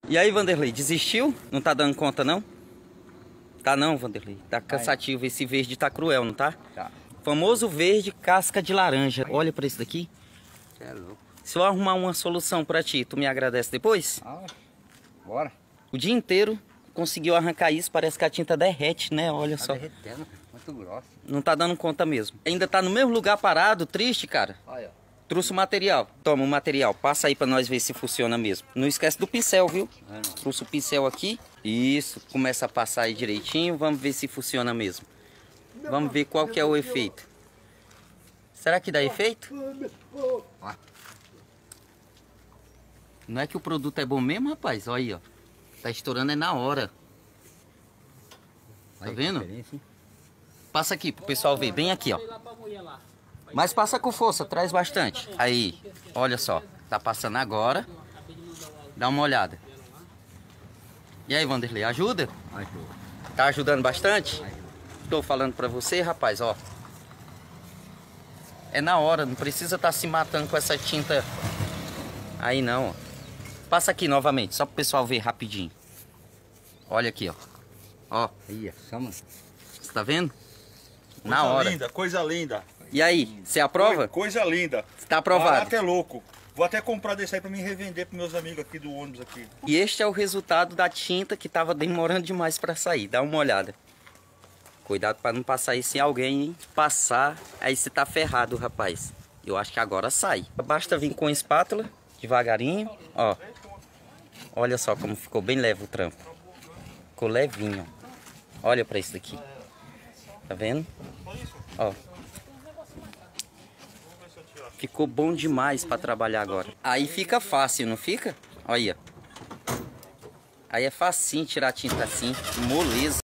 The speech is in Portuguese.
E aí, Vanderlei, desistiu? Não tá dando conta, não? Tá não, Vanderlei. Tá cansativo. Esse verde tá cruel, não tá? Tá. Famoso verde casca de laranja. Olha pra isso daqui. Você é louco. Se eu arrumar uma solução pra ti, tu me agradece depois? Ah, bora. O dia inteiro conseguiu arrancar isso. Parece que a tinta derrete, né? Olha Tá só. derretendo, muito grosso. Não tá dando conta mesmo. Ainda tá no mesmo lugar parado, triste, cara. Olha, ó. Trouxe o material. Toma o material. Passa aí pra nós ver se funciona mesmo. Não esquece do pincel, viu? Trouxe o pincel aqui. Isso. Começa a passar aí direitinho. Vamos ver se funciona mesmo. Vamos ver qual que é o efeito. Será que dá efeito? Ó. Não é que o produto é bom mesmo, rapaz? Olha aí, ó. Tá estourando é na hora. Tá vendo? Passa aqui pro pessoal ver. Bem aqui, ó. Mas passa com força, traz bastante. Aí, olha só. Tá passando agora. Dá uma olhada. E aí, Vanderlei, ajuda? Ajuda. Tá ajudando bastante? Ajuda. Tô falando pra você, rapaz, ó. É na hora, não precisa estar se matando com essa tinta aí não, ó. Passa aqui novamente, só pro pessoal ver rapidinho. Olha aqui, ó. Ó, Aí, chama. você tá vendo? Coisa Na hora. linda, coisa linda. E aí, você aprova? Coisa linda. Tá aprovado. Barato é louco. Vou até comprar desse aí pra mim revender pros meus amigos aqui do ônibus aqui. E este é o resultado da tinta que tava demorando demais pra sair. Dá uma olhada. Cuidado pra não passar isso em alguém, hein? Passar, aí você tá ferrado, rapaz. Eu acho que agora sai. Basta vir com a espátula, devagarinho, ó. Olha só como ficou bem leve o trampo. Ficou levinho, ó. Olha pra isso daqui. Tá vendo? Ó. Ficou bom demais pra trabalhar agora. Aí fica fácil, não fica? Olha. Aí é facinho tirar a tinta assim, moleza.